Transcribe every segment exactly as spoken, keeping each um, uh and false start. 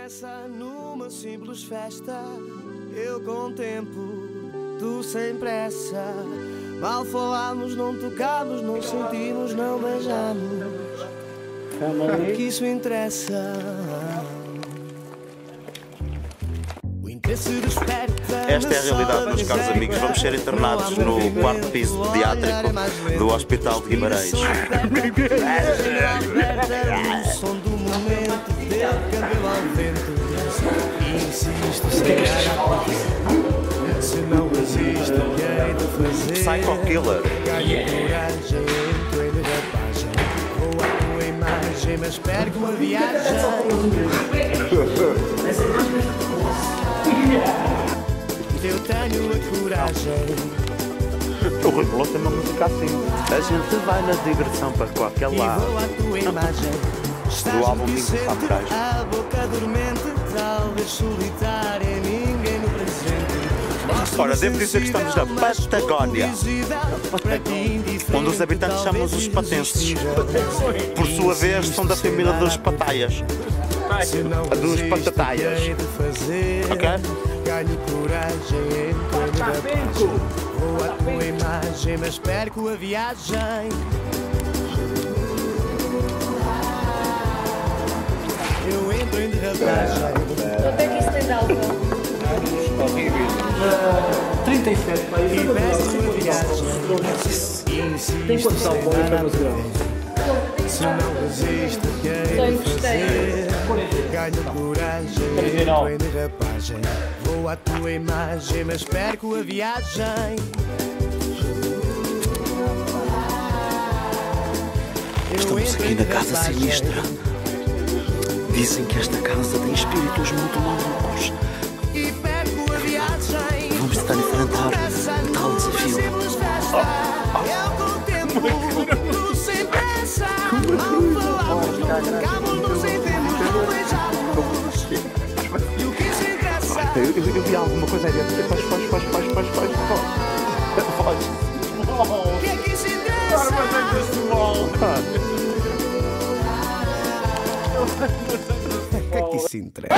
pressa numa simples festa. Eu com tempo, tu sem pressa. Mal falamos, não tocamos, não sentimos, não beijamos. O que isso interessa? O interesse desperta. Esta é a realidade, meus caros amigos. Vamos ser internados no quarto piso pediátrico do Hospital de Guimarães. O som do momento, deu cabelo ao vento. Insisto, sem cara. Se não resisto, o que hei de fazer? Psycho Killer. Ganho coragem, entro em derrapagem. Vou à tua imagem, mas perco a viagem. Eu tenho a coragem. O Rui Veloso tem uma música assim. A gente vai na digressão para qualquer lado. E vou à tua imagem. Do álbum Mingos Samurais. A boca dormente, talvez solitária, ninguém no presente. Ora, devo dizer que estamos na Patagónia, onde os habitantes chamam-nos os patenses. Por sua vez, são da família dos pataias. Dos patataias. Ok? Ganho coragem, entro em derrapagem. Vou à tua imagem, mas perco a viagem. Eu entro em derrapagem. Quanto é que isso tem de álcool? trinta e sete, pai. E peço a viagem. Tem quantos álcool aí para você? Se não resisto, que hei de fazer? Ganho coragem, entro em derrapagem. Vou à tua imagem, mas perco a viagem. Estamos aqui na Casa Sinistra. Dizem que esta casa tem espíritos muito malucos. E perco a viagem. Vamos tentar enfrentar tal desafio. Eu com tempo, tu sem pressa. Mal falamos, não tocamos, não sentimos, não beijamos. E o que isso interessa? Eu, eu, eu vi alguma coisa aí dentro. Foge, foge, foge, foge, foge, foge, foge. O que é que isso interessa? O que é que isso interessa?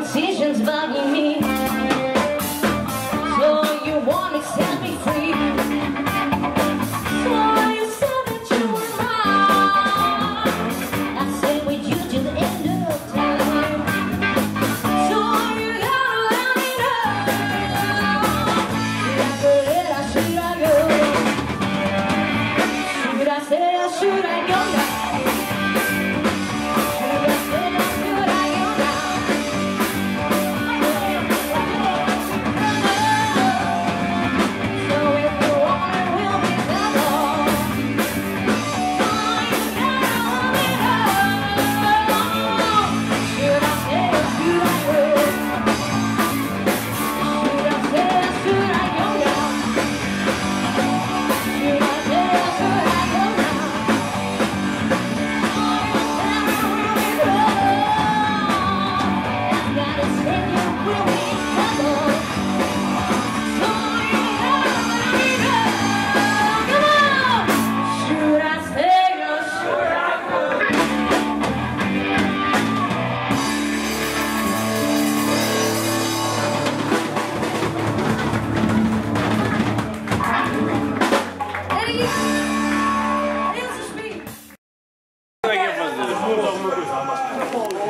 incisions bugging me. So you wanna set me free. So you said that you were mine. I stay with you till the end of time. So you gotta let me know. Should I go? Should I stay or should I go now?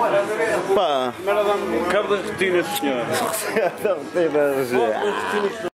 Pá, Cabo da rotina, senhor. Cabo da rotina.